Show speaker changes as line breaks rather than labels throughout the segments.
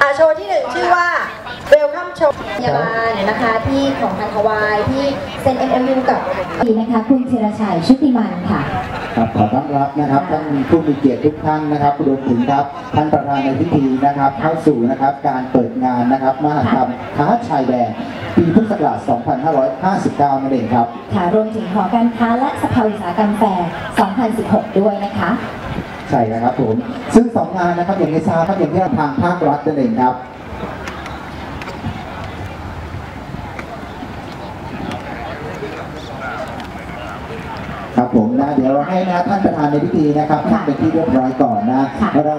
โชว์ที่หนึ่งชื่อว่า Welcome Show พยาบาลนะคะที่ของพันธวายที่เซ็น MOU กับ
นะคะคุณธีรชัยชุติมันค่ะ
ครับขอต้อนรับนะครับท่านผู้มีเกียรติทุกท่านนะครับรวมถึงครับท่านประธานในพิธีนะครับเข้าสู่นะครับการเปิดงานนะครับมหกรรมค้าชายแดนปีพุทธศักราช 2559 นั่นเองครับ
ค่ะรวมถึงหอการค้าและสภาอุตสาหกรรมแฟร์ 2016 ด้วยนะคะ
ใช่นะครับผมซึ่ง2 งานนะครับอย่างที่ทราบครับอย่างที่ทางภาครัฐนั่นเองครับครับผมนะเดี๋ยวเราให้นะท่านประธานในพิธีนะครับท่านเป็นที่เรียบร้อยก่อนนะเรา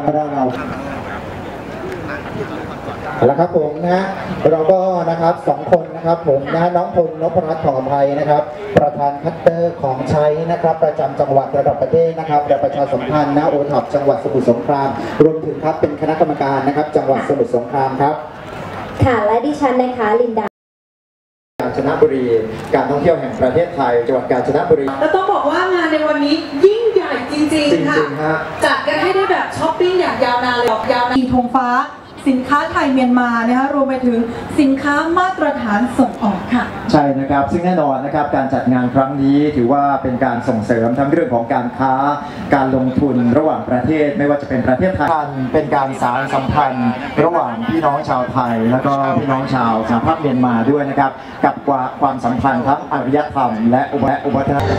แล้วครับผมนะเราก็นะครับ2 คนนะครับผมนะน้องพลนพรัตน์ขออภัยนะครับประธานคัตเตอร์ของใช้นะครับประจำจังหวัดระดับประเทศนะครับและประชาสัมพันธ์นะโอท็อปจังหวัดสมุทรสงครามรวมถึงครับเป็นคณะกรรมการนะครับจังหวัดสมุทรสงครามครับ
ค่ะและดิฉันนะคะลินดาก
าญจนบุรีการท่องเที่ยวแห่งประเทศไทยจังหวัดกาญจนบุรี
แล้วต้องบอกว่างานในวันนี้ยิ่งใหญ่จริงๆค่ะจัดกันให้ได้แบบช้อปปิ้งอย่างยาวนานเลยยาวนาน
มีธงฟ้าสินค้าไทยเมียนมานะคะรวมไปถึงสินค้ามาตรฐานส่งออกค่ะ
ใช่นะครับซึ่งแน่นอนนะครับการจัดงานครั้งนี้ถือว่าเป็นการส่งเสริมทั้งเรื่องของการค้าการลงทุนระหว่างประเทศไม่ว่าจะเป็นประเทศไทยเป็นการสานสัมพันธ์ระหว่างพี่น้องชาวไทยแล้วก็พี่น้องชาวสหภาพเมียนมาด้วยนะครับกับความสัมพันธ์ทั้งอารยธรรมและวัฒนธรรม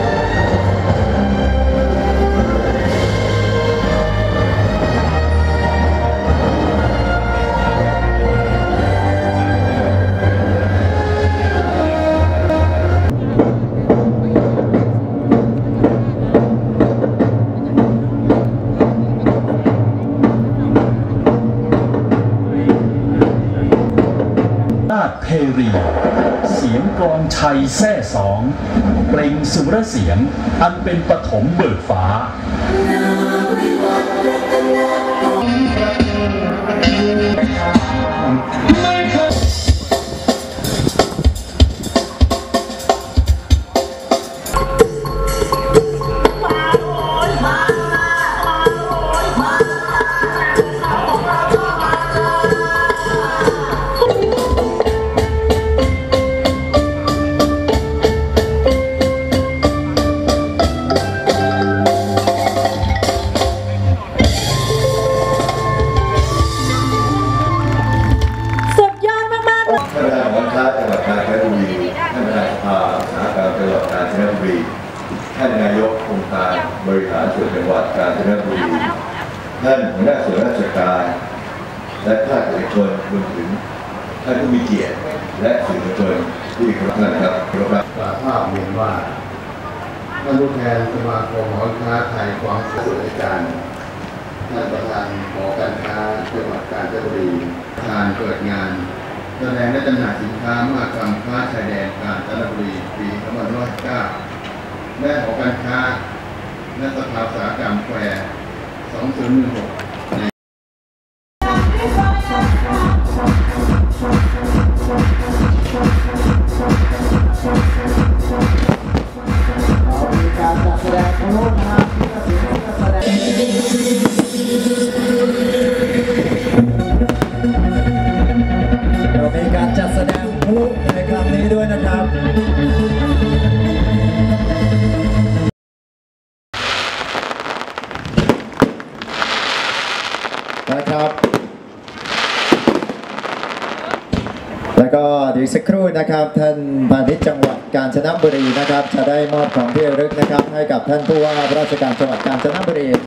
เทรีเสียงกลองชัยแท่สองเปล่งสุรเสียงอันเป็นปฐมเบิกฟ้า
ท่านประธานของค้าจังหวัดกาญจนบุรีท่านประธานสภาอุตสาหกรรมจังหวัดกาญจนบุรีท่านนายกองค์การบริหารส่วนจังหวัดกาญจนบุรีท่านหัวหน้าส่วนราชการและภาคเอกชนรวมถึงท่านผู้มีเกียรติและสื่อมวลชนที่เคารพนะครับ
สาภาพเรียนว่าท่านผู้แทนสมาคมหอการค้าไทยความสุขการท่านประธานหอการค้าจังหวัดกาญจนบุรีประธานเปิดงานแสดงและจำหน่ายสินค้ามหกรรมค้าชายแดนกาญจนบุรีปี 2559 และหอการค้าและสภาอุตสาหกรรมแฟร์ 2016
ด้วยนะครับแล้วก็เดี๋ยวสักครู่นะครับท่านพาณิชย์จังหวัดกาญจนบุรีนะครับจะได้มอบของที่ระลึกนะครับให้กับท่านผู้ว่าราชการจังหวัดกาญจนบุรี